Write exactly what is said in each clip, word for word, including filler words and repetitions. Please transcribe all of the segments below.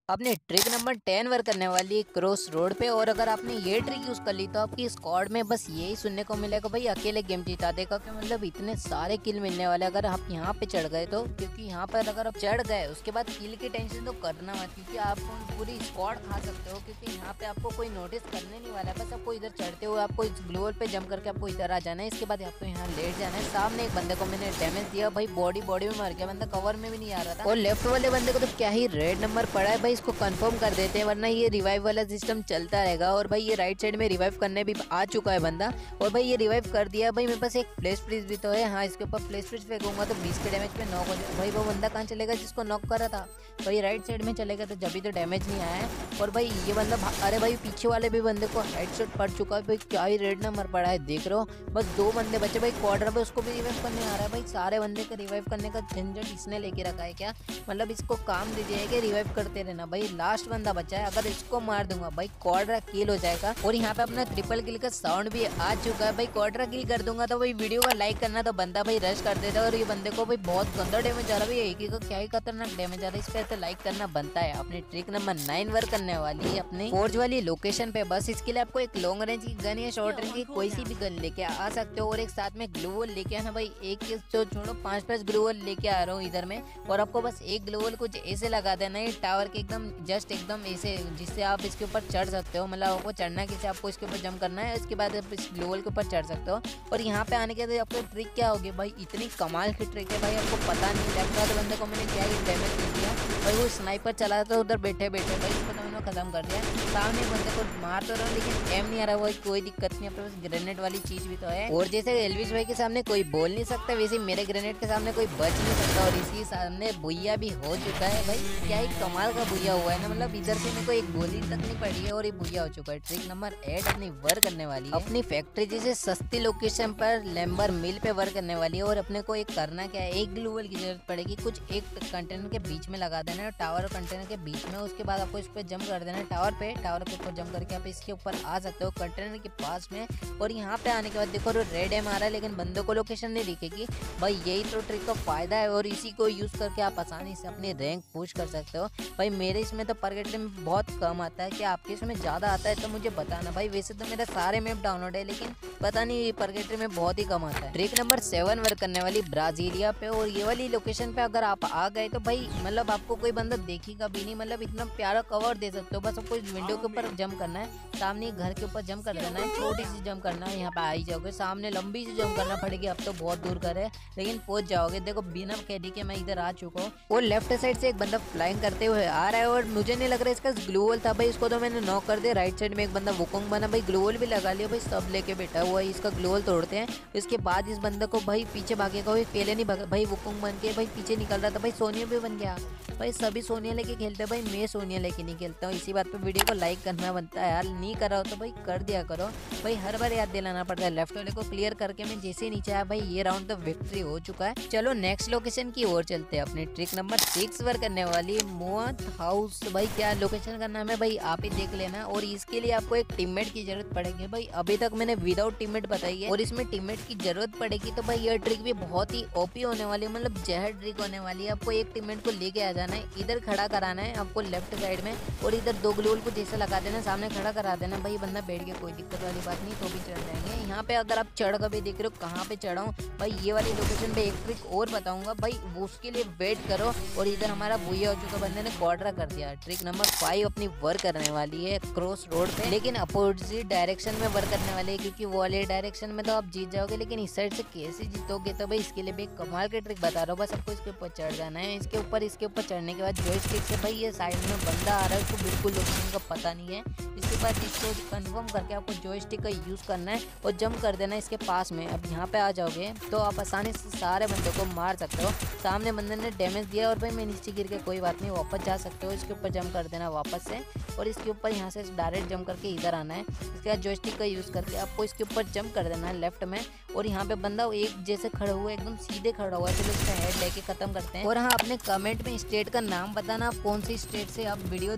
अपने trick number ten work करने वाली है क्रॉस रोड पे। और अगर आपने ये ट्रिक यूज कर ली तो आपकी स्क्वाड में बस यही सुनने को मिलेगा भाई अकेले गेम जिता देगा, कि मतलब इतने सारे किल मिलने वाले अगर आप यहाँ पे चढ़ गए तो। क्योंकि यहाँ पर अगर आप चढ़ गए उसके बाद किल की टेंशन तो करना मत, क्योंकि आप पूरी स्क्वाड खा सकते हो। क्योंकि यहाँ पे आपको कोई नोटिस करने नहीं वाला है, बस आपको इधर चढ़ते हुए आपको इस ग्लोवल पे जम करके आपको इधर आ जाना है। इसके बाद आपको यहाँ लेट जाना है। सामने एक बंदे को मैंने डैमेज दिया भाई, बॉडी बॉडी में मर गया बंदा, कवर में भी नहीं आ रहा था। और लेफ्ट वाले बंदे को तो क्या ही रेड नंबर पड़ा है भाई, इसको कंफर्म कर देते हैं वरना ये रिवाइव वाला सिस्टम चलता रहेगा। और भाई ये राइट साइड में रिवाइव करने भी आ चुका है बंदा, और भाई ये रिवाइव कर दिया। भाई मेरे पास एक फ्लैश फ्रीज भी तो है, हाँ इसके ऊपर फ्लैश फ्रीज फेंकूंगा तो बीस के डैमेज पे नॉक हो जाए। भाई वो बंदा कहाँ चलेगा जिसको नॉक करा था? भाई राइट साइड में चलेगा तो जब भी तो डैमेज नहीं आया है। और भाई ये बंदा, अरे भाई पीछे वाले भी बंदे को हेडशॉट पड़ चुका है भाई, क्या ही रेड नंबर पड़ा है देख रहे हो। बस दो बंदे बचे भाई, क्वार्टर पे उसको भी रिवाइव करने आ रहा है भाई। सारे बंदे को रिवाइव करने का झंझट इसने लेके रखा है क्या? मतलब इसको काम दे दिया है कि रिवाइव करते रहना। भाई लास्ट बंदा बचा है, अगर इसको मार दूंगा भाई क्वाड्रा किल हो जाएगा। और यहाँ पे अपना ट्रिपल किल का साउंड भी आ चुका है भाई। क्वाड्रा किल कर दूंगा तो भाई वीडियो को लाइक करना, तो बंदा भाई रश कर देता है। और ये बंदे को भाई बहुत गंदा डैमेज आ रहा है भाई, एक ही का क्या ही खतरनाक डैमेज आ रहा है। इस पे तो लाइक करना बनता है। अपनी ट्रिक नंबर नाइन वर्क करने वाली है अपने फोर्ज वाली लोकेशन पे। बस इसके लिए आपको एक लॉन्ग रेंज की गन या शॉर्ट रेंज की कोई सी भी गन लेके आ सकते हो, और एक साथ में ग्लूवल लेके आना भाई। एक तो छोड़ो, पांच पांच ग्लूवल लेके आ रहा हूँ इधर में। और आपको बस एक ग्लूवल कुछ ऐसे लगा देना है टावर के एकदम जस्ट एकदम ऐसे, जिससे आप इसके ऊपर चढ़ सकते हो। मतलब आपको चढ़ना किसी, आपको इसके ऊपर जंप करना है, इसके बाद आप इस ग्लूवल के ऊपर चढ़ सकते हो। और यहाँ पे आने के बाद आपको ट्रिक क्या होगी भाई, इतनी कमाल की ट्रिक है भाई, आपको पता नहीं। लेफ्ट वाले बंदे को मैंने क्या ही डैमेज दे दिया भाई, वो स्नाइपर चला था उधर बैठे बैठे भाई, इसको तो मैंने खत्म कर दिया। सामने बंदे को मार तो रहा हूँ लेकिन एम नहीं आ रहा, वो कोई दिक्कत नहीं, अपने पास ग्रेनेड वाली चीज भी तो है। और जैसे एलविश भाई के सामने कोई बोल नहीं सकता, वैसे मेरे ग्रेनेड के सामने कोई बच नहीं सकता। और इसी सामने बुइया भी हो चुका है भाई, क्या ही कमाल का बुइया हुआ है ना। मतलब इधर से मेरे को एक गोली तक नहीं पड़ी है और ये बुइया हो चुका है। ट्रिक नंबर एट अपनी वर्क करने वाली है अपनी फैक्ट्री जैसे सस्ती लोकेशन पर लेम्बर मिल पे वर्क करने वाली है। और अपने को एक करना क्या है, एक ग्लूवल की जरूरत पड़ेगी, कुछ एक कंटेनर के बीच में लगा देना है, टावर और कंटेनर के बीच में। उसके बाद आपको इस पे जंप कर देना है, टावर पे टावर के ऊपर जंप करके आप इसके ऊपर आ सकते हो कंटेनर के पास में। और यहाँ पे आने के बाद देखो रेड एम आ रहा है लेकिन बंदों को लोकेशन नहीं दिखेगी भाई, यही तो ट्रिक का फायदा है। और इसी को यूज करके आप आसानी से अपनी रैंक पुश कर सकते हो भाई। मेरे इसमें तो परगेटरी में बहुत कम आता है, कि आपके इसमें ज्यादा आता है तो मुझे बताना भाई। वैसे तो मेरा सारे मैप डाउनलोड है लेकिन पता नहीं परगेटरी में बहुत ही कम आता है। ट्रिक नंबर सेवन वर्क करने वाली ब्राजीलिया पे। और ये वाली लोकेशन पे अगर आप आ गए तो भाई मतलब आपको कोई बंदा देखेगा भी नहीं, मतलब इतना प्यारा कवर दे सकते हो। बस आपको इस विंडो के ऊपर जंप करना है, सामने घर के ऊपर जंप कर देना है, छोटी सी जंप करना है, यहाँ पे आ ही जाओगे। सामने लंबी सी जंप करना पड़ेगी, अब तो बहुत दूर करे लेकिन पहुंच जाओगे। देखो बिना कैडी के मैं इधर आ चुका हूँ। और लेफ्ट साइड से एक बंदा फ्लाइंग करते हुए आ रहा है, और मुझे नहीं लग रहा इसका ग्लूवल था भाई, इसको तो मैंने नॉक कर दिया। राइट साइड में एक बंदा वुकोंग बना भाई, ग्लूवल भी लगा लिया भाई, सब लेके बैठा हुआ है। इसका ग्लूवल तोड़ते हैं, इसके बाद इस बंदे को भाई पीछे भागेगा, पहले नहीं भागा भाई, वुकोंग बन के भाई पीछे निकल रहा था भाई। सोनिया भी बन गया भाई, सभी सोनिया लेके खेलते हैं भाई, मैं सोनिया लेके नहीं खेलता हूँ। इसी बात पे वीडियो को लाइक करना बनता है यार, नहीं कर रहा हो तो भाई कर दिया करो भाई, हर बार याद दिलाना पड़ता है। लेफ्ट वाले को क्लियर करके मैं जैसे ही नीचे आया भाई, ये राउंड तो विक्ट्री हो चुका है। चलो नेक्स्ट लोकेशन की ओर चलते हैं। अपनी ट्रिक नंबर सिक्स वर्क करने वाली मोअत हाउस। भाई क्या लोकेशन का नाम है भाई, आप ही देख लेना। और इसके लिए आपको एक टीममेट की जरूरत पड़ेगी भाई, अभी तक मैंने विदाउट टीममेट बताई है, और इसमें टीममेट की जरूरत पड़ेगी। तो भाई ये ट्रिक भी बहुत ही ओपी होने वाली है, मतलब जहर ट्रिक होने वाली है। आपको एक टीममेट को लेके आ जाना है, इधर खड़ा कराना है आपको लेफ्ट साइड में, और इधर दो ग्लूवल को जैसे लगा देना, सामने खड़ा करा देना भाई। बंदा बैठ गया, कोई दिक्कत वाली बात नहीं, तो भी चढ़ जाएंगे। यहाँ पे अगर आप चढ़ कभी देख रहे हो कहाँ पे चढ़ा हूँ भाई, ये वाली लोकेशन पे एक ट्रिक और बताऊंगा भाई, उसके लिए वेट करो। और इधर हमारा बुइया हो चुका, बंदे ने क्वाड्रा कर दिया। ट्रिक नंबर फाइव अपनी वर्क करने वाली है क्रॉस रोड पे, लेकिन अपोजिट डायरेक्शन में वर्क करने वाली है, क्योंकि वो वाले डायरेक्शन में तो आप जीत जाओगे, लेकिन इस साइड से कैसे जीतोगे? तो भाई इसके लिए भी एक कमाल के ट्रिक बता रहा हूँ। बस आपको इसके ऊपर चढ़ जाना है, इसके ऊपर इसके ऊपर चढ़ने के बाद जॉयस्टिक से भाई ये साइड में बंदा आ रहा है, उसको बिल्कुल लोकेशन का पता नहीं है। इसके बाद इसको कंफर्म करके आपको जॉयस्टिक का यूज करना है और जंप कर देना है इसके पास में। अब यहाँ पे आ जाओगे तो आप आसानी से सारे बंदों को मार सकते हो। सामने बंदे ने डैमेज दिया और भाई मैं नीचे गिर के कोई बात नहीं, वापस जा सकते हो। इसके ऊपर जंप कर देना वापस से, और इसके ऊपर यहाँ से डायरेक्ट जंप करके इधर आना है। इसके बाद जॉयस्टिक का यूज करके आपको इसके ऊपर जंप कर देना है लेफ्ट में। और यहाँ पे बंदा एक जैसे खड़ा हुआ है, एकदम सीधे खड़ा हुआ है, चलो इसका हेड लेके खत्म करते हैं। और हाँ, अपने कमेंट में स्टेट का नाम बताना, आप कौन सी स्टेट से आप वीडियो देख रहे हो,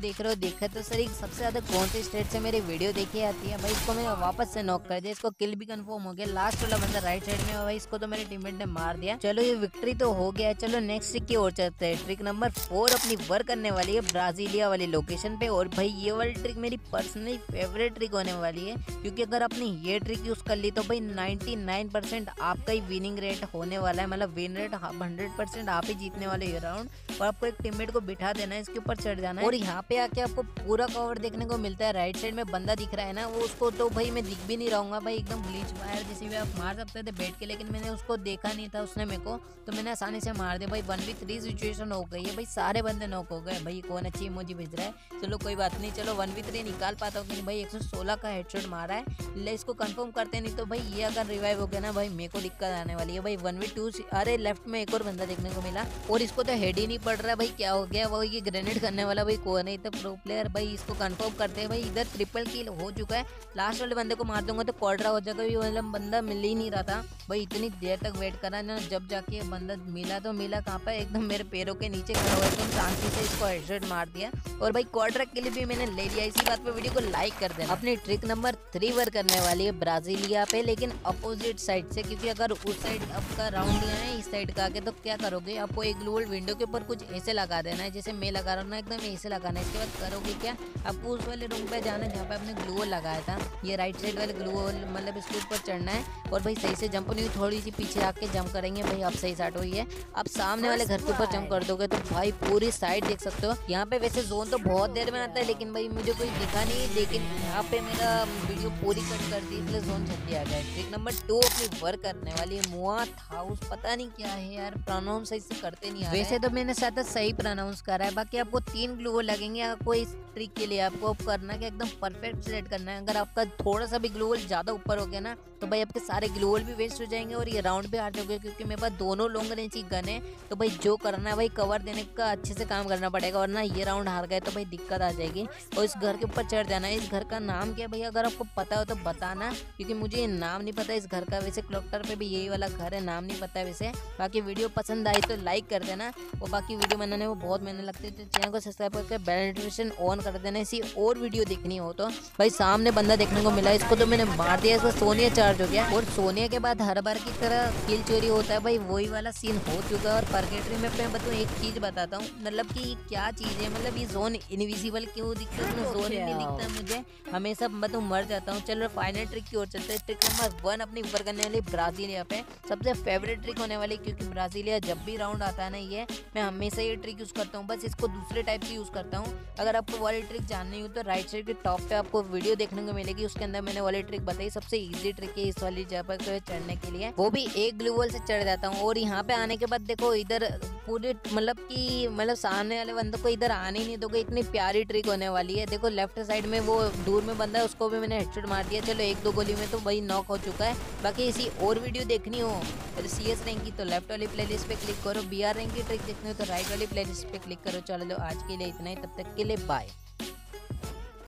देखा तो सर सबसे ज्यादा कौन से स्टेट से मेरी वीडियो देखी आती है भाई, इसको मैंने वापस से नॉक कर दिया, इसको किल भी कंफर्म हो गया। लास्ट वाला बंदा राइट साइड में भाई, इसको तो मेरे टीममेट ने मार दिया। चलो ये विक्ट्री तो हो गया है। चलो नेक्स्ट ट्रिक की ओर चलते हैं। ट्रिक नंबर फोर अपनी वर्क करने वाली है ब्राजीलिया वाली लोकेशन पे। और भाई ये वाली ट्रिक मेरी पर्सनली फेवरेट ट्रिक होने वाली है, क्योंकि अगर आपने ये ट्रिक यूज कर ली तो भाई निन्यानवे परसेंट आपका ही विनिंग रेट होने वाला है, मतलब विन रेट हंड्रेड परसेंट आप ही जीतने वाले ये राउंड। और आपको एक टीममेट को बिठा देना है, इसके ऊपर चढ़ जाना है और यहाँ पे आके आपको पूरा कवर देखने को मिलता है। राइट साइड में बंदा दिख रहा है ना, वो उसको तो भाई मैं दिख भी नहीं रहूंगा भाई, एकदम ग्लिच फायर जिसे भी आप मार सकते थे बैठ के, लेकिन मैंने उसको देखा नहीं था उसने मेरे को, तो मैंने आसानी से मार दिया भाई। वन वी थ्री सिचुएशन हो गई है भाई, सारे बंदे नॉक हो गए भाई। कौन अच्छी इमोजी भेज रहा है, चलो कोई बात नहीं। चलो वन वी थ्री निकाल पाता हूँ कि नहीं भाई, एक सौ सोलह का हेडशॉट मारा है। ले इसको कंफर्म करते नहीं तो भाई ये अगर रिवाइव हो गया ना भाई, मेरे को दिक्कत आने वाली है भाई। वन वी टू, अरे लेफ्ट में एक और बंदा देखने को मिला और इसको तो हेड ही नहीं पड़ रहा भाई, क्या हो गया। वो ये ग्रेनेड करने वाला भाई कौन है, तो प्रो प्लेयर भाई। इसको कंफर्म करते हैं भाई, इधर ट्रिपल किल हो चुका है। लास्ट वाले बंदे को मार दूंगा तो क्वाड्रा हो जाएगा, मतलब बंदा मिल ही नहीं रहा था भाई। इतनी देर तक वेट करा ना, जब जाके बंदा मिला तो मिला कहाँ पर, एकदम मेरे पैरों के नीचे खड़ा हुआ, एकदम शांति से इसको हेडशॉट मार दिया। और भाई क्वाड्रा के लिए भी मैंने ले लिया। इसी बात पे वीडियो को लाइक कर देना। अपनी ट्रिक नंबर थ्री वर्क करने वाली है ब्राजीलिया पे, लेकिन अपोजिट साइड से, क्योंकि अगर उस साइड आपका राउंड लिया है इस साइड का आके, तो क्या करोगे, आपको एक ग्लू वॉल विंडो के ऊपर कुछ ऐसे लगा देना है, जैसे मैं लगा रहा हूँ ना, एकदम ऐसे लगाना है। इसके बाद करोगे क्या, आपको उस वाले रूम पे जाना है जहाँ पे आपने ग्लू वॉल लगाया था, ये राइट साइड वाले ग्लू वॉल, मतलब इसके ऊपर चढ़ना है। और भाई सही से जंप नहीं, थोड़ी सी पीछे आके जंप करेंगे भाई, आप सही स्टार्ट हुई है। आप सामने वाले घर के ऊपर जंप कर दोगे तो भाई पूरी साइड देख सकते हो। यहाँ पे वैसे जोन तो बहुत देर में आता है, लेकिन भाई मुझे कोई दिखा नहीं, लेकिन यहाँ पे मेरा वीडियो पूरी कट कर दी, इसलिए जोन जल्दी आ गया। ट्रिक नंबर टू अपनी वर्क करने वाली है मुआत हाउस, पता नहीं क्या है यार, प्रोनाउंस सही से करते नहीं आ रहे। वैसे तो मैंने शायद सही प्रोनाउंस करा है। बाकी आपको तीन ग्लू वॉल लगेंगे आपको इस ट्रिक के लिए। आपको करना कि एकदम परफेक्ट सेलेक्ट करना है। अगर आपका थोड़ा सा भी ग्लू वॉल ज्यादा ऊपर हो गया ना, तो भाई आपके सारे ग्लू वॉल भी वेस्ट हो जाएंगे और ये राउंड भी हार जाओगे, क्योंकि मेरे पास दोनों लॉन्ग रेंज की गन है। तो भाई जो करना है भाई, कवर देने का अच्छे से काम करना पड़ेगा, वरना ये राउंड हार गए तो भाई दिक्कत आ जाएगी। और इस घर के ऊपर चढ़ जाना है। इस घर का नाम क्या है भाई, अगर आपको पता हो तो बताना, क्योंकि मुझे ये नाम नहीं पता इस घर का। वैसे क्लॉक्टर पे भी यही वाला घर है, नाम नहीं पता है वैसे। बाकी वीडियो पसंद आई तो लाइक कर देना, और बाकी वीडियो बनाने में बहुत मेहनत लगती है, तो चैनल को सब्सक्राइब करके बेल नोटिफिकेशन ऑन कर देना। इसी और वीडियो देखनी हो तो भाई, सामने बंदा देखने को मिला, इसको तो मैंने मार दिया, इसको सोनिया चार्ज हो गया। और सोनिया के बाद हर बार की तरह किल चोरी होता है भाई, वही वाला सीन हो चुका है। और परगेटरी में मैं बताऊँ एक चीज बताता हूँ, मतलब कि क्या चीज है, मतलब ये जोन इनविजिबल क्यों दिखता है, जोन ही नहीं दिखता मुझे हमेशा, मतलब मर जाता हूँ। चलो फाइनल ट्रिक की ओर चलते हैं। ट्रिक नंबर वन अपनी ऊपर करने वाली ब्राजीलिया पे, सबसे फेवरेट ट्रिक होने वाली, क्योंकि ब्राजीलिया जब भी राउंड आता है ना, ये मैं हमेशा ये ट्रिक यूज करता हूँ, बस इसको दूसरे टाइप से यूज करता हूँ। अगर आपको वाली ट्रिक जाननी हो तो राइट साइड के टॉप पे आपको वीडियो देखने को मिलेगी, उसके अंदर मैंने वाली ट्रिक बताई। सबसे इजी ट्रिक है इस वाली जगह पर चढ़ने के लिए, वो भी एक ग्लू वॉल से चढ़ जाता हूँ। और यहाँ पे आने के बाद देखो इधर पूरे, मतलब कि मतलब सामने वाले बंदे को इधर आने ही नहीं दोगे, इतनी प्यारी ट्रिक होने वाली है। देखो लेफ्ट साइड में वो दूर में बंदा है, उसको भी मैंने हेडशॉट मार दिया। चलो एक दो गोली में तो वही नॉक हो चुका है। बाकी इसी और वीडियो देखनी हो सी एस रैंक की तो लेफ्ट वाली प्लेलिस्ट पे क्लिक करो, बी आर रैंक की ट्रिक देखनी हो तो राइट वाली प्लेलिस्ट पे क्लिक करो। चलो आज के लिए इतना ही, तब तक के लिए बाय।